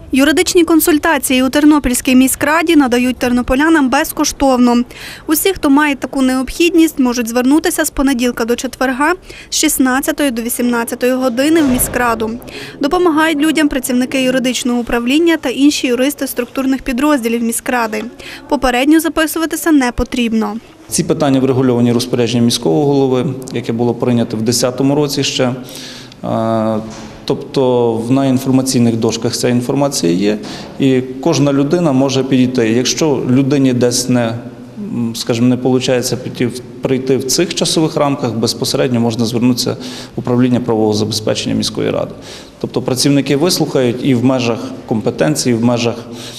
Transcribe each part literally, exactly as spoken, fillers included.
Юридичні консультації у Тернопільській міськраді надають тернополянам безкоштовно. Усі, хто має таку необхідність, можуть звернутися з понеділка до четверга з шістнадцятої до вісімнадцятої години в міськраду. Допомагають людям працівники юридичного управління та інші юристи структурних підрозділів міськради. Попередньо записуватися не потрібно. Ці питання врегульовані розпорядженням міського голови, яке було прийнято в дві тисячі десятому році ще. Тобто на інформаційних дошках ця інформація є, і кожна людина може підійти. Якщо людині десь не, скажімо, не виходить прийти в цих часових рамках, безпосередньо можна звернутися в управління правового забезпечення міської ради. Тобто працівники вислухають і в межах компетенції, в межах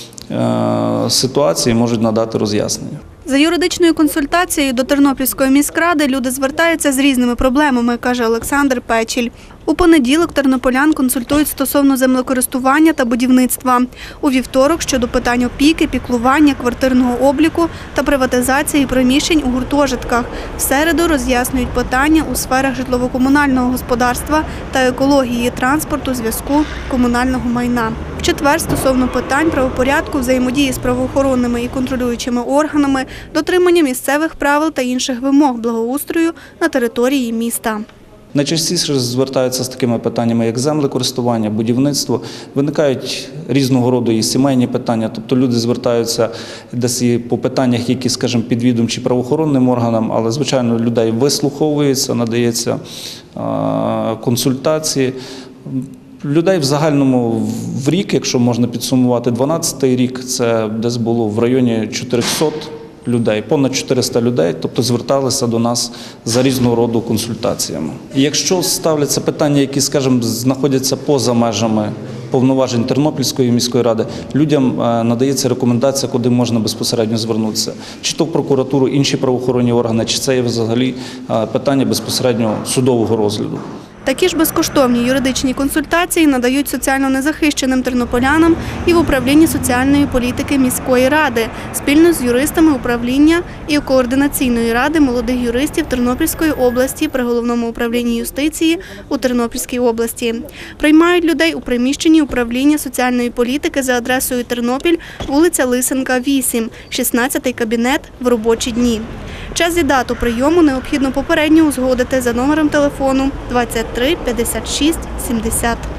е- ситуації можуть надати роз'яснення. За юридичною консультацією до Тернопільської міськради люди звертаються з різними проблемами, каже Олександр Печіль. У понеділок тернополян консультують стосовно землекористування та будівництва. У вівторок – щодо питань опіки, піклування, квартирного обліку та приватизації приміщень у гуртожитках. В середу роз'яснюють питання у сферах житлово-комунального господарства та екології, транспорту, зв'язку, комунального майна. В четвер – стосовно питань правопорядку, взаємодії з правоохоронними і контролюючими органами, дотримання місцевих правил та інших вимог благоустрою на території міста. Найчастіше звертаються з такими питаннями, як землекористування, будівництво. Виникають різного роду і сімейні питання, тобто люди звертаються десь і по питаннях, які, скажімо, підвідомчі правоохоронним органам, але, звичайно, людей вислуховується, надається консультації. Людей в загальному в рік, якщо можна підсумувати, дванадцятий рік, це десь було в районі чотирьохсот людей, понад чотириста людей, тобто зверталися до нас за різного роду консультаціями. І якщо ставляться питання, які, скажімо, знаходяться поза межами повноважень Тернопільської міської ради, людям надається рекомендація, куди можна безпосередньо звернутися. Чи то в прокуратуру, інші правоохоронні органи, чи це є взагалі питання безпосередньо судового розгляду. Такі ж безкоштовні юридичні консультації надають соціально незахищеним тернополянам і в управлінні соціальної політики міської ради спільно з юристами управління і координаційної ради молодих юристів Тернопільської області при Головному управлінні юстиції у Тернопільській області. Приймають людей у приміщенні управління соціальної політики за адресою Тернопіль, вулиця Лисенка, вісім, шістнадцятий кабінет в робочі дні. Час і дату прийому необхідно попередньо узгодити за номером телефону двадцять три п'ятдесят шість сімдесят.